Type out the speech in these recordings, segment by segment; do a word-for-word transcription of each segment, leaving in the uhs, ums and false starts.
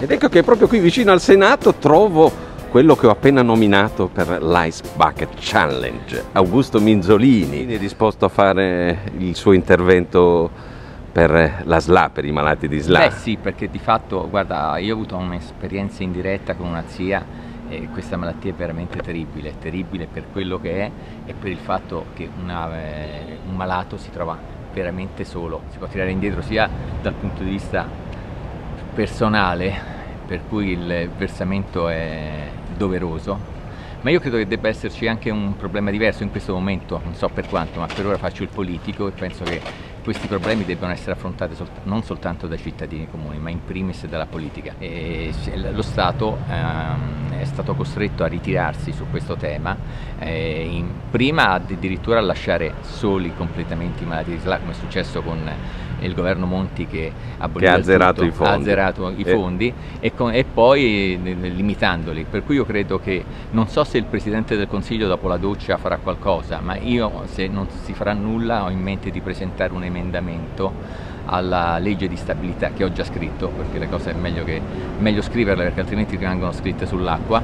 Ed ecco che proprio qui vicino al Senato trovo quello che ho appena nominato per l'Ice Bucket Challenge. Augusto Minzolini è disposto a fare il suo intervento per la S L A, per i malati di S L A. Beh sì, perché di fatto, guarda, io ho avuto un'esperienza indiretta con una zia e questa malattia è veramente terribile, terribile per quello che è e per il fatto che una, eh, un malato si trova veramente solo, si può tirare indietro sia dal punto di vista personale, per cui il versamento è doveroso, ma io credo che debba esserci anche un problema diverso in questo momento, non so per quanto, ma per ora faccio il politico e penso che questi problemi debbano essere affrontati solt- non soltanto dai cittadini comuni, ma in primis dalla politica. E lo Stato ehm, è stato costretto a ritirarsi su questo tema, eh, in, prima addirittura a lasciare soli completamente i malati di S L A, come è successo con il governo Monti che, che ha azzerato tutto, i fondi, ha azzerato i fondi eh. e, con, e poi eh, limitandoli. Per cui io credo che, non so se il Presidente del Consiglio dopo la doccia farà qualcosa, ma io, se non si farà nulla, ho in mente di presentare un emendamento alla legge di stabilità che ho già scritto, perché le cose è meglio, che, meglio scriverle perché altrimenti rimangono scritte sull'acqua.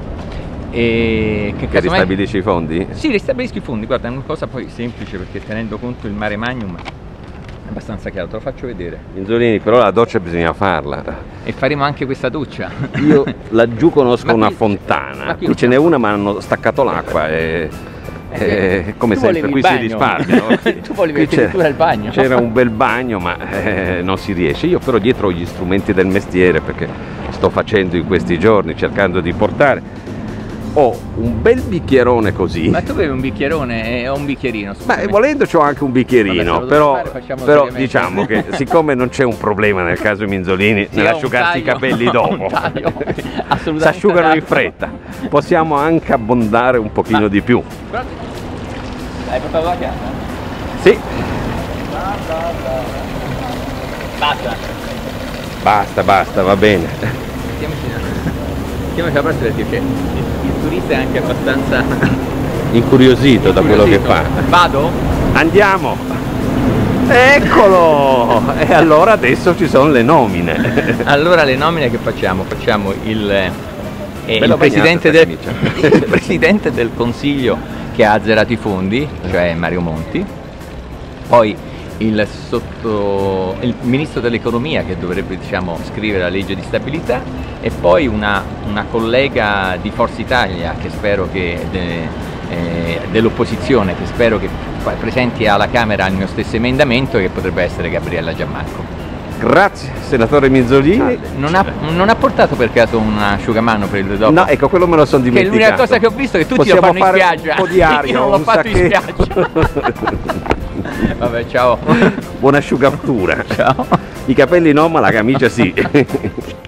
E che, che ristabilisci i fondi? Sì, ristabilisco i fondi, guarda, è una cosa poi semplice perché tenendo conto il mare magnum è abbastanza chiaro, te lo faccio vedere. Minzolini, però la doccia bisogna farla. E faremo anche questa doccia. Io laggiù conosco una qui, fontana, qui ce n'è una ma hanno staccato l'acqua e... Eh, come tu sempre qui si risparmia, no? Tu volevi addirittura il bagno. C'era un bel bagno ma eh, non si riesce. Io però dietro ho gli strumenti del mestiere, perché sto facendo in questi giorni, cercando di portare, ho un bel bicchierone così. Ma tu avevi un bicchierone e ho un bicchierino? Beh, volendo c'ho anche un bicchierino. Vabbè, però, fare, però diciamo che siccome non c'è un problema nel caso di Minzolini sì, nell'asciugarsi i capelli dopo, si asciugano in fretta, possiamo anche abbondare un pochino Ma, di più. Hai portato la chiave? Sì. Basta. Basta, basta, va bene. Mettiamoci da parte perché il, il turista è anche abbastanza incuriosito da quello che fa. Vado? Andiamo! Eccolo! E allora adesso ci sono le nomine. Allora le nomine che facciamo? Facciamo il, eh, il, presidente del, il Presidente del Consiglio che ha azzerato i fondi, cioè Mario Monti, poi il, sotto, il Ministro dell'Economia che dovrebbe, diciamo, scrivere la legge di stabilità e poi una, una collega di Forza Italia che spero che de, eh, dell'opposizione che spero che presenti alla Camera il mio stesso emendamento, che potrebbe essere Gabriella Giammanco. Grazie senatore Minzolini. Non ha, non ha portato per caso un asciugamano per il dopo? No, ecco, quello me lo sono dimenticato. Che è l'unica cosa che ho visto, che tutti Possiamo lo fanno fare in spiaggia. Un po' di aria, io non l'ho fatto sacchetto. in spiaggia. Vabbè, ciao. Buona asciugatura. Ciao. I capelli no, ma la camicia sì.